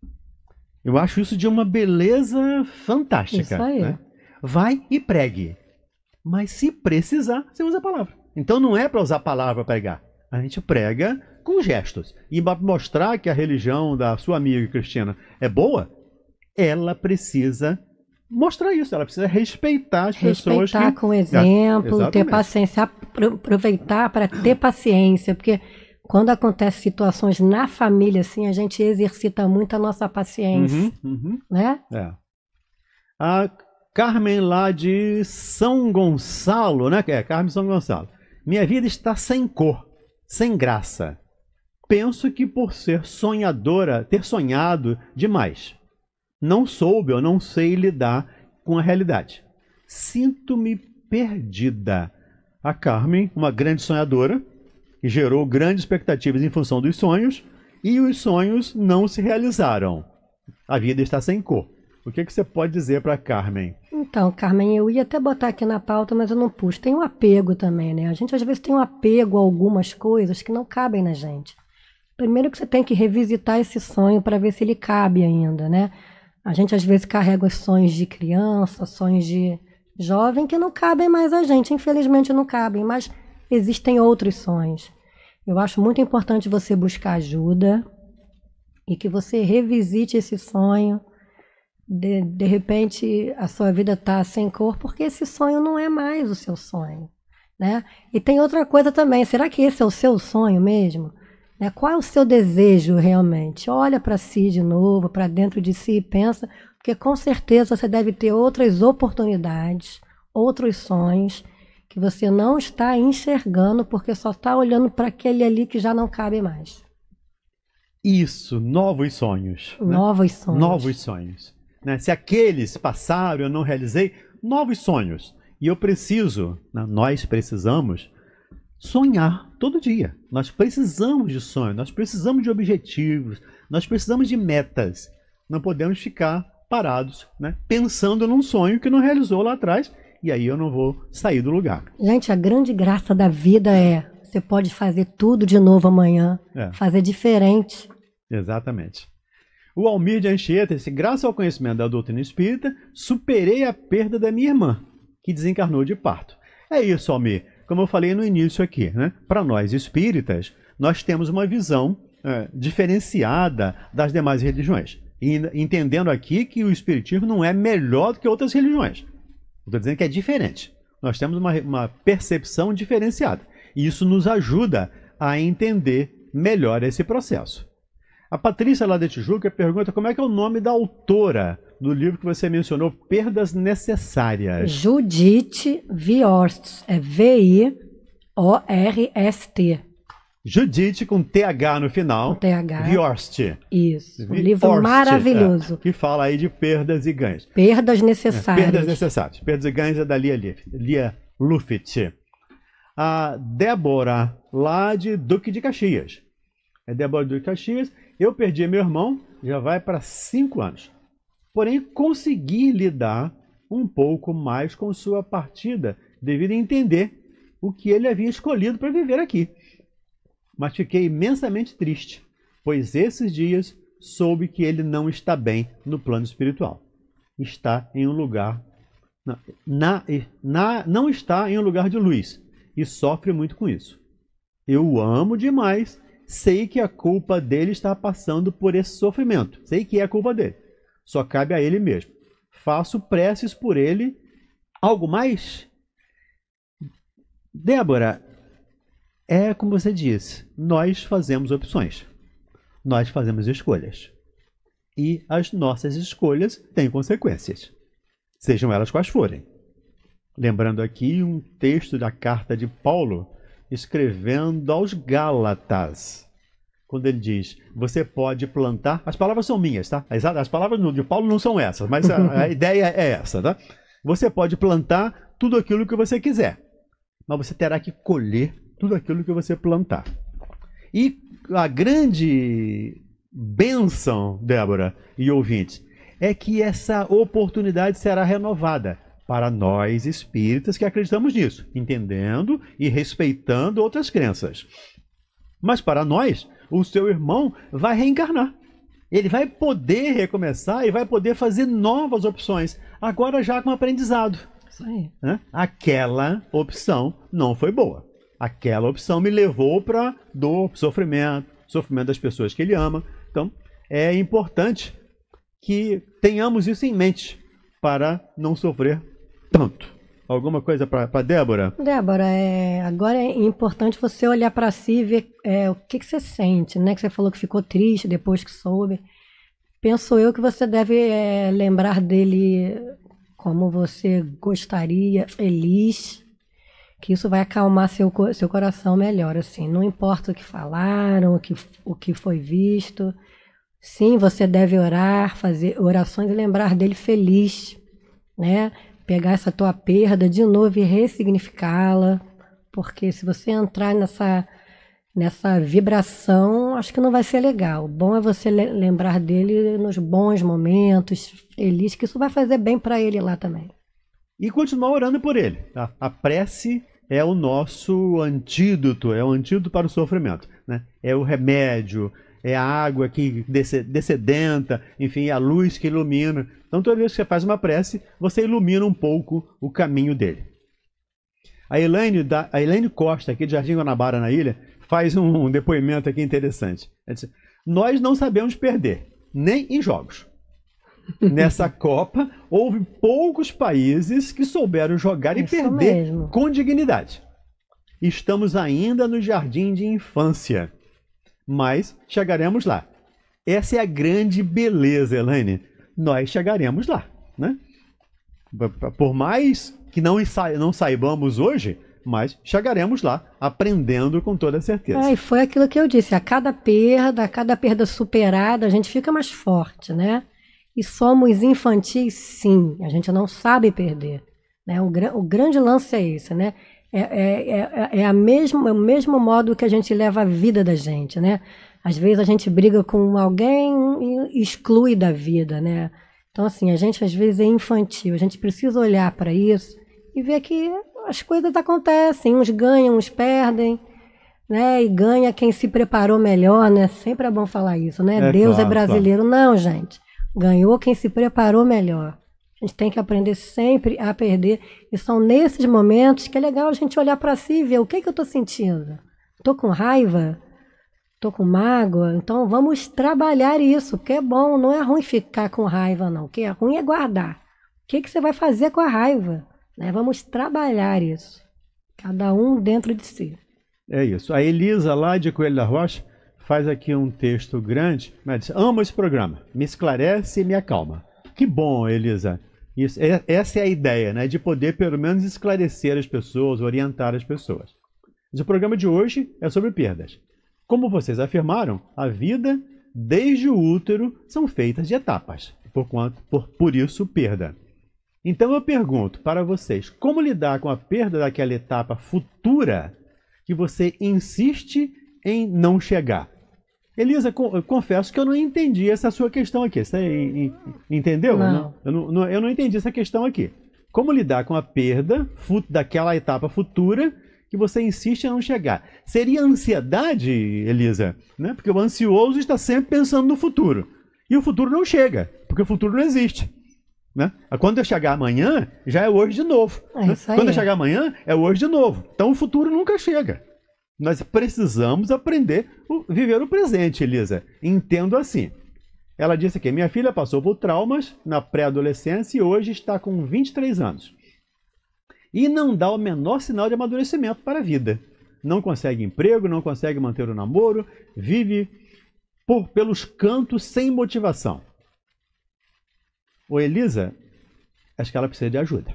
Eu acho isso de uma beleza fantástica. Isso aí. Né? Vai e pregue. Mas se precisar, você usa a palavra. Então não é para usar a palavra para pregar. A gente prega com gestos. E para mostrar que a religião da sua amiga Cristina é boa, ela precisa mostrar isso. Ela precisa respeitar as respeitar pessoas. Respeitar que... com exemplo, é, ter paciência. Aproveitar para ter paciência. Porque quando acontecem situações na família, assim, a gente exercita muito a nossa paciência. Uhum, uhum. Né? É. A Carmen lá de São Gonçalo, né? É, Carmen São Gonçalo. Minha vida está sem cor, sem graça. Penso que por ser sonhadora, ter sonhado demais, não soube ou não sei lidar com a realidade. Sinto-me perdida. A Carmen, uma grande sonhadora, que gerou grandes expectativas em função dos sonhos, e os sonhos não se realizaram. A vida está sem cor. O que, que você pode dizer para a Carmen? Então, Carmen, eu ia até botar aqui na pauta, mas eu não pus. Tem um apego também, né? A gente às vezes tem um apego a algumas coisas que não cabem na gente. Primeiro que você tem que revisitar esse sonho para ver se ele cabe ainda, né? A gente às vezes carrega os sonhos de criança, sonhos de jovem que não cabem mais a gente. Infelizmente não cabem, mas existem outros sonhos. Eu acho muito importante você buscar ajuda e que você revisite esse sonho. De, de repente a sua vida está sem cor porque esse sonho não é mais o seu sonho, né? E tem outra coisa também, será que esse é o seu sonho mesmo? Né? Qual é o seu desejo realmente? Olha para si de novo, para dentro de si e pensa, porque com certeza você deve ter outras oportunidades, outros sonhos que você não está enxergando porque só está olhando para aquele ali que já não cabe mais. Isso, novos sonhos. Novos né? sonhos. Novos sonhos. Né? Se aqueles passaram, eu não realizei, novos sonhos. E eu preciso, né? Nós precisamos sonhar todo dia. Nós precisamos de sonhos, nós precisamos de objetivos, nós precisamos de metas. Não podemos ficar parados, né? Pensando num sonho que não realizou lá atrás, e aí eu não vou sair do lugar. Gente, a grande graça da vida é, você pode fazer tudo de novo amanhã, é. fazer diferente. Exatamente. O Almir de Anchieta disse, graças ao conhecimento da doutrina espírita, superei a perda da minha irmã, que desencarnou de parto. É isso, Almir. Como eu falei no início aqui, né? Para nós espíritas, nós temos uma visão é, diferenciada das demais religiões. E, entendendo aqui que o espiritismo não é melhor do que outras religiões. Estou dizendo que é diferente. Nós temos uma, uma percepção diferenciada. E isso nos ajuda a entender melhor esse processo. A Patrícia lá de Tijuca pergunta como é que é o nome da autora do livro que você mencionou, Perdas Necessárias. Judith Viorst, é V I O R S T. Judith com T H no final. Com T H. Viorst. Isso, um livro maravilhoso. É, que fala aí de perdas e ganhos. Perdas necessárias. É, perdas necessárias. Perdas e ganhos é da Lia, Lia Luffit. A Débora, lá de Duque de Caxias. É Débora Duque de Caxias. Eu perdi meu irmão, já vai para cinco anos. Porém, consegui lidar um pouco mais com sua partida, devido a entender o que ele havia escolhido para viver aqui. Mas fiquei imensamente triste, pois esses dias soube que ele não está bem no plano espiritual. Está em um lugar... Na, na, na, não está em um lugar de luz e sofre muito com isso. Eu o amo demais. Sei que a culpa dele está passando por esse sofrimento. Sei que é a culpa dele. Só cabe a ele mesmo. faço preces por ele. Algo mais? Débora, é como você disse, nós fazemos opções, nós fazemos escolhas. E as nossas escolhas têm consequências, sejam elas quais forem. Lembrando aqui um texto da carta de Paulo, escrevendo aos Gálatas, quando ele diz, você pode plantar, as palavras são minhas, tá? As, as palavras de Paulo não são essas, mas a, a ideia é essa, tá? Você pode plantar tudo aquilo que você quiser, mas você terá que colher tudo aquilo que você plantar. E a grande bênção, Débora e ouvintes, é que essa oportunidade será renovada para nós espíritas que acreditamos nisso, entendendo e respeitando outras crenças. Mas para nós, o seu irmão vai reencarnar. Ele vai poder recomeçar e vai poder fazer novas opções, agora já com aprendizado. Isso aí. Né? Aquela opção não foi boa. Aquela opção me levou para dor, sofrimento, sofrimento das pessoas que ele ama. Então, é importante que tenhamos isso em mente para não sofrer tanto. Alguma coisa para Débora? Débora, é, agora é importante você olhar para si e ver é, o que, que você sente, né? Que você falou que ficou triste depois que soube. Penso eu que você deve é, lembrar dele como você gostaria, feliz, que isso vai acalmar seu, seu coração melhor, assim. Não importa o que falaram, o que, o que foi visto. Sim, você deve orar, fazer orações e lembrar dele feliz, né? Pegar essa tua perda de novo e ressignificá-la, porque se você entrar nessa, nessa vibração, acho que não vai ser legal. O bom é você lembrar dele nos bons momentos, feliz, que isso vai fazer bem para ele lá também. E continuar orando por ele. Tá? A prece é o nosso antídoto, é o antídoto para o sofrimento, né? É o remédio, é a água que descedenta, enfim, é a luz que ilumina. Então, toda vez que você faz uma prece, você ilumina um pouco o caminho dele. A Elaine, da, a Elaine Costa, aqui de Jardim Guanabara, na ilha, faz um, um depoimento aqui interessante. Ela diz, nós não sabemos perder, nem em jogos. Nessa Copa, houve poucos países que souberam jogar e Isso perder mesmo. com dignidade. Estamos ainda no jardim de infância, mas chegaremos lá. Essa é a grande beleza, Elaine. Nós chegaremos lá, né? Por mais que não, não saibamos hoje, mas chegaremos lá, aprendendo com toda certeza. Ah, e foi aquilo que eu disse, a cada perda, a cada perda superada, a gente fica mais forte, né? E somos infantis, sim, a gente não sabe perder, né? O, o grande lance é esse, né? É, é, é, é, a mesmo, é o mesmo modo que a gente leva a vida da gente, né? Às vezes a gente briga com alguém e exclui da vida, né? Então, assim, a gente às vezes é infantil, a gente precisa olhar para isso e ver que as coisas acontecem, uns ganham, uns perdem, né? E ganha quem se preparou melhor, né? Sempre é bom falar isso, né? É, Deus claro, é brasileiro. Claro. Não, gente. Ganhou quem se preparou melhor. A gente tem que aprender sempre a perder. E são nesses momentos que é legal a gente olhar para si e ver o que, que eu estou sentindo. Estou com raiva? Estou com mágoa? Então vamos trabalhar isso, porque é bom, não é ruim ficar com raiva, não. O que é ruim é guardar. O que, que você vai fazer com a raiva? Né? Vamos trabalhar isso. Cada um dentro de si. É isso. A Elisa, lá de Coelho da Rocha, faz aqui um texto grande, mas diz, amo esse programa, me esclarece e me acalma. Que bom, Elisa. Isso, essa é a ideia, né? De poder pelo menos esclarecer as pessoas, orientar as pessoas. Mas o programa de hoje é sobre perdas. Como vocês afirmaram, a vida, desde o útero, são feitas de etapas, por, quanto, por, por isso perda. Então eu pergunto para vocês, como lidar com a perda daquela etapa futura que você insiste em não chegar? Elisa, eu confesso que eu não entendi essa sua questão aqui. Você entendeu? Não. Eu não, eu não entendi essa questão aqui. Como lidar com a perda daquela etapa futura que você insiste em não chegar? Seria ansiedade, Elisa? Né? Porque o ansioso está sempre pensando no futuro. E o futuro não chega, porque o futuro não existe. Né? Quando eu chegar amanhã, já é hoje de novo. É né? isso aí. Quando eu chegar amanhã, é hoje de novo. Então o futuro nunca chega. Nós precisamos aprender a viver o presente, Elisa. Entendo assim. Ela disse aqui, minha filha passou por traumas na pré-adolescência e hoje está com vinte e três anos. E não dá o menor sinal de amadurecimento para a vida. Não consegue emprego, não consegue manter o namoro, vive por, pelos cantos sem motivação. Ô Elisa, acho que ela precisa de ajuda.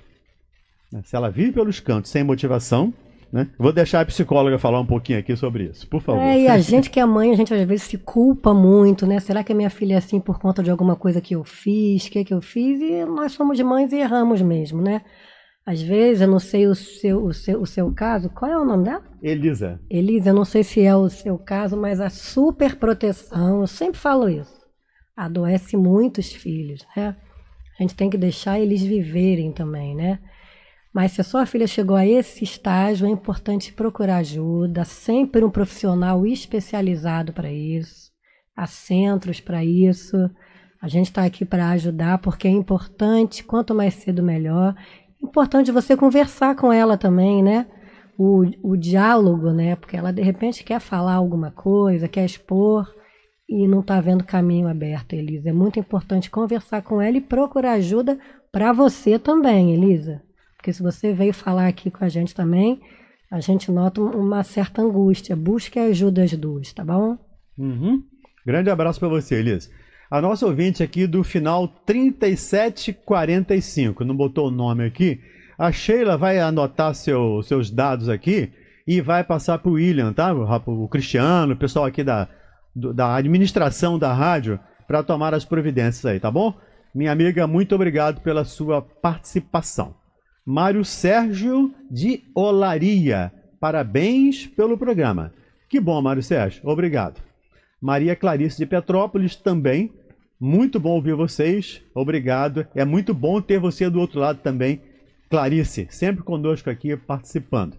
Se ela vive pelos cantos sem motivação, né? Vou deixar a psicóloga falar um pouquinho aqui sobre isso, por favor. É, e a gente que é mãe, a gente às vezes se culpa muito, né? Será que a minha filha é assim por conta de alguma coisa que eu fiz, que que eu fiz? E nós somos mães e erramos mesmo, né? Às vezes, eu não sei o seu, o seu, o seu caso, qual é o nome dela? Elisa. Elisa, eu não sei se é o seu caso, mas a superproteção, eu sempre falo isso, adoece muitos filhos, né? A gente tem que deixar eles viverem também, né? Mas se a sua filha chegou a esse estágio, é importante procurar ajuda, sempre um profissional especializado para isso. Há centros para isso. A gente está aqui para ajudar, porque é importante, quanto mais cedo melhor. É importante você conversar com ela também, né? O, o diálogo, né? Porque ela de repente quer falar alguma coisa, quer expor e não está vendo caminho aberto, Elisa. É muito importante conversar com ela e procurar ajuda para você também, Elisa. Porque se você veio falar aqui com a gente também, a gente nota uma certa angústia. Busque a ajuda das duas, tá bom? Uhum. Grande abraço para você, Elisa. A nossa ouvinte aqui do final trinta e sete quarenta e cinco, não botou o nome aqui. A Sheila vai anotar seu, seus dados aqui e vai passar para o William, tá? O, o Cristiano, o pessoal aqui da, do, da administração da rádio, para tomar as providências aí, tá bom? Minha amiga, muito obrigado pela sua participação. Mário Sérgio de Olaria, parabéns pelo programa. Que bom, Mário Sérgio, obrigado. Maria Clarice de Petrópolis também, muito bom ouvir vocês, obrigado. É muito bom ter você do outro lado também, Clarice, sempre conosco aqui participando.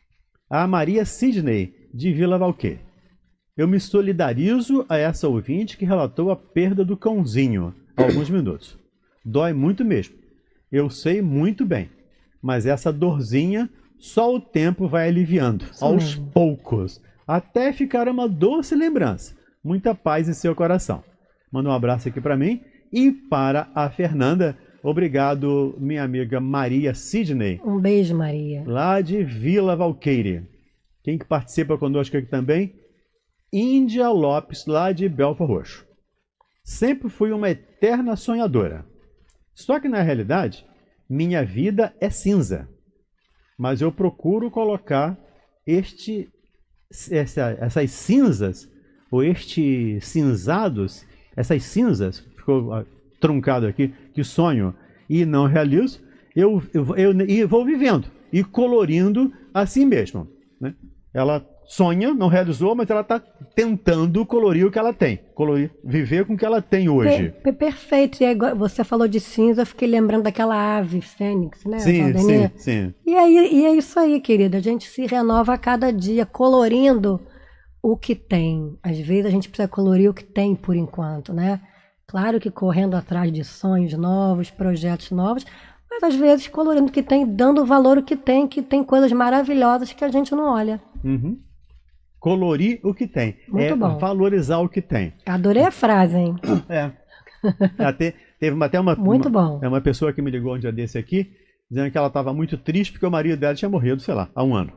A Maria Sidney de Vila Valqueire. Eu me solidarizo a essa ouvinte que relatou a perda do cãozinho há alguns minutos. Dói muito mesmo, eu sei muito bem. Mas essa dorzinha, só o tempo vai aliviando, Isso aos mesmo. poucos, até ficar uma doce lembrança. Muita paz em seu coração. Manda um abraço aqui para mim e para a Fernanda. Obrigado, minha amiga Maria Sidney. Um beijo, Maria. Lá de Vila Valqueire. Quem que participa conosco aqui também? Índia Lopes, lá de Belford Roxo. Sempre fui uma eterna sonhadora. Só que na realidade... minha vida é cinza, mas eu procuro colocar este, essa, essas cinzas, ou estes cinzados, essas cinzas, ficou truncado aqui, que sonho e não realizo, eu, eu, eu, eu vou vivendo e colorindo assim mesmo. Né? Ela sonha, não realizou, mas ela está tentando colorir o que ela tem, colorir, viver com o que ela tem hoje. Per perfeito. E agora, você falou de cinza, eu fiquei lembrando daquela ave fênix, né? Sim, sim, sim. E, aí, e é isso aí, querida. A gente se renova a cada dia, colorindo o que tem. Às vezes a gente precisa colorir o que tem por enquanto, né? Claro que correndo atrás de sonhos novos, projetos novos, mas às vezes colorindo o que tem, dando valor ao que tem, que tem coisas maravilhosas que a gente não olha. Uhum. Colorir o que tem. Muito é bom. Valorizar o que tem. Adorei a frase, hein? É. Até, teve até uma, muito uma, bom. É uma pessoa que me ligou um dia desse aqui, dizendo que ela estava muito triste porque o marido dela tinha morrido, sei lá, há um ano.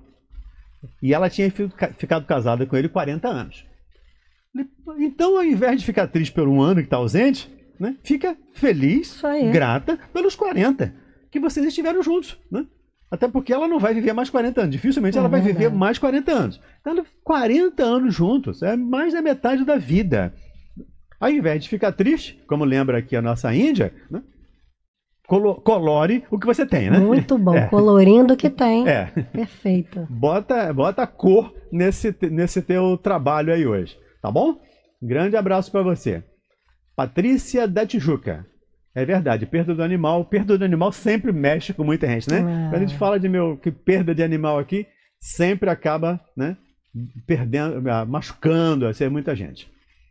E ela tinha ficado casada com ele quarenta anos. Então, ao invés de ficar triste por um ano que está ausente, né, fica feliz, grata pelos quarenta que vocês estiveram juntos, né? Até porque ela não vai viver mais quarenta anos. Dificilmente é ela vai verdade. viver mais quarenta anos. Então, quarenta anos juntos. É mais da metade da vida. Ao invés de ficar triste, como lembra aqui a nossa Índia, né? Colo colore o que você tem, né? Muito bom. É. Colorindo o que tem. É. Perfeito. Bota, bota cor nesse, nesse teu trabalho aí hoje. Tá bom? Grande abraço para você. Patrícia da Tijuca. É verdade, perda do animal. Perda do animal sempre mexe com muita gente, né? É. Quando a gente fala de meu, que perda de animal aqui, sempre acaba, né, perdendo, machucando, assim, muita gente.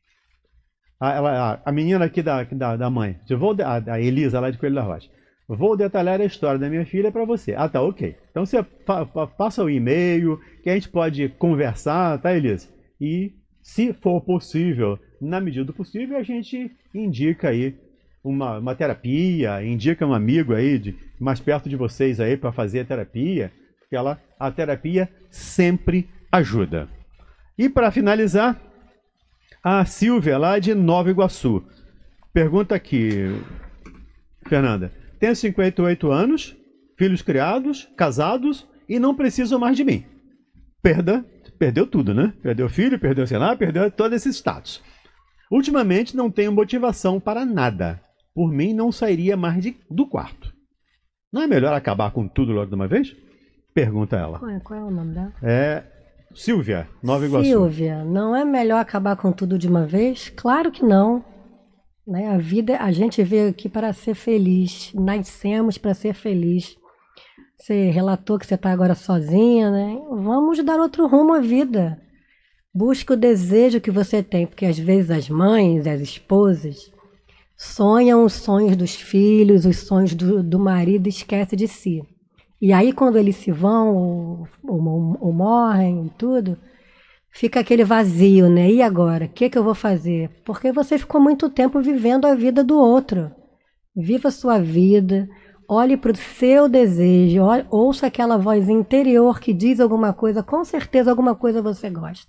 A, ela, a, a menina aqui da, da, da mãe, eu vou, a, a Elisa, lá de Coelho da Rocha, vou detalhar a história da minha filha para você. Ah, tá, ok. Então você fa, fa, passa o e-mail, que a gente pode conversar, tá, Elisa? E se for possível, na medida do possível, a gente indica aí uma, uma terapia, indica um amigo aí de, mais perto de vocês aí para fazer a terapia, porque ela, a terapia sempre ajuda. E para finalizar, a Silvia, lá de Nova Iguaçu, pergunta aqui, Fernanda, tenho cinquenta e oito anos, filhos criados, casados e não precisam mais de mim. Perda, perdeu tudo, né? Perdeu filho, perdeu, sei lá, perdeu todo esse status. Ultimamente não tenho motivação para nada. Por mim não sairia mais de, do quarto. Não é melhor acabar com tudo logo de uma vez? Pergunta ela. Qual é, qual é o nome dela? É Silvia, Nova Iguaçu. Silvia, não é melhor acabar com tudo de uma vez? Claro que não. Né? A vida, a gente veio aqui para ser feliz. Nascemos para ser feliz. Você relatou que você está agora sozinha, né? Vamos dar outro rumo à vida. Busque o desejo que você tem, porque às vezes as mães, as esposas, sonham os sonhos dos filhos, os sonhos do, do marido e esquece de si. E aí quando eles se vão ou, ou, ou morrem e tudo, fica aquele vazio, né? E agora? O que, que eu vou fazer? Porque você ficou muito tempo vivendo a vida do outro. Viva a sua vida. Olhe para o seu desejo, olhe, ouça aquela voz interior que diz alguma coisa, com certeza alguma coisa você gosta.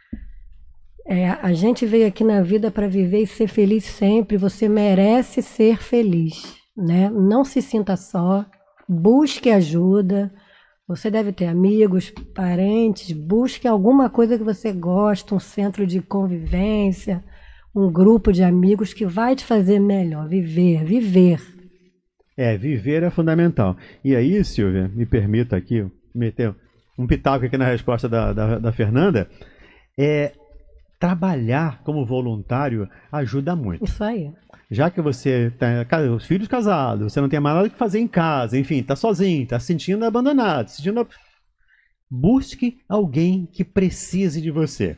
É, a gente veio aqui na vida para viver e ser feliz sempre, você merece ser feliz, né? Não se sinta só, busque ajuda, você deve ter amigos, parentes, busque alguma coisa que você gosta, um centro de convivência, um grupo de amigos que vai te fazer melhor, viver, viver. É, viver é fundamental. E aí, Silvia, me permita aqui meter um pitaco aqui na resposta da, da, da Fernanda, é trabalhar como voluntário ajuda muito. Isso aí. Já que você tem os filhos casados, você não tem mais nada que fazer em casa, enfim, está sozinho, está se sentindo abandonado, se sentindo... Busque alguém que precise de você.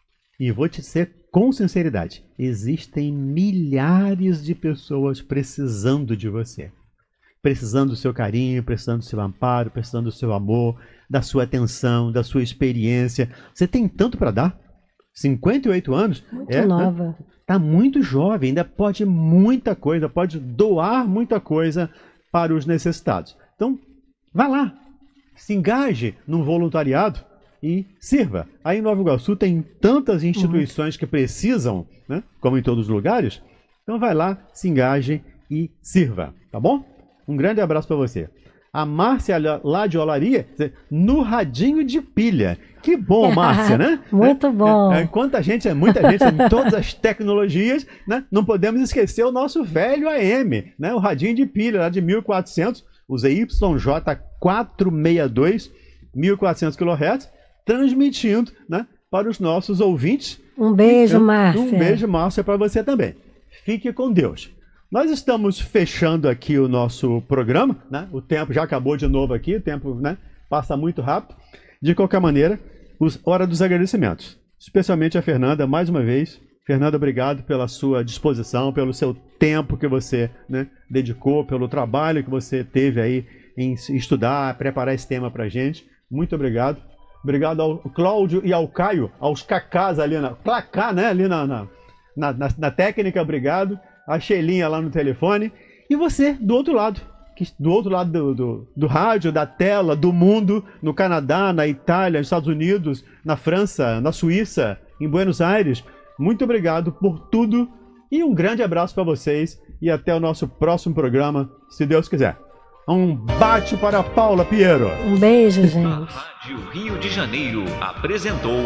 E vou te dizer com sinceridade, existem milhares de pessoas precisando de você. Precisando do seu carinho, precisando do seu amparo, precisando do seu amor, da sua atenção, da sua experiência. Você tem tanto para dar. cinquenta e oito anos. Muito é, nova. Está muito jovem, ainda pode muita coisa, pode doar muita coisa para os necessitados. Então, vá lá, se engaje num voluntariado e sirva. Aí em Nova Iguaçu tem tantas instituições uhum. que precisam, né, como em todos os lugares. Então vai lá, se engaje e sirva, tá bom? Um grande abraço para você. A Márcia lá de Olaria, no radinho de pilha. Que bom, Márcia, né? Muito bom. É, é, enquanto a gente, muita gente em todas as tecnologias, né, não podemos esquecer o nosso velho A M, né, o radinho de pilha lá de mil e quatrocentos, o Z Y J quatrocentos e sessenta e dois, mil e quatrocentos quilohertz, transmitindo, né, para os nossos ouvintes. Um beijo, Márcia. Um beijo, Márcia, para você também. Fique com Deus. Nós estamos fechando aqui o nosso programa, né? O tempo já acabou de novo aqui, o tempo, né, passa muito rápido. De qualquer maneira, os, hora dos agradecimentos. Especialmente a Fernanda, mais uma vez. Fernanda, obrigado pela sua disposição, pelo seu tempo que você, né, dedicou, pelo trabalho que você teve aí em estudar, preparar esse tema para a gente. Muito obrigado. Obrigado ao Cláudio e ao Caio, aos cacás ali na... Placá, né? Ali na, na, na, na técnica, obrigado. A Sheilinha lá no telefone. E você, do outro lado. Que, do outro lado do, do, do rádio, da tela, do mundo, no Canadá, na Itália, nos Estados Unidos, na França, na Suíça, em Buenos Aires. Muito obrigado por tudo. E um grande abraço para vocês. E até o nosso próximo programa, se Deus quiser. Um bate para a Paula Piero. Um beijo, gente. A Rádio Rio de Janeiro apresentou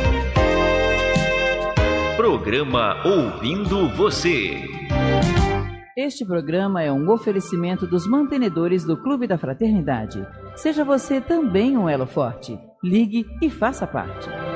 Programa Ouvindo Você. Este programa é um oferecimento dos mantenedores do Clube da Fraternidade. Seja você também um elo forte. Ligue e faça parte.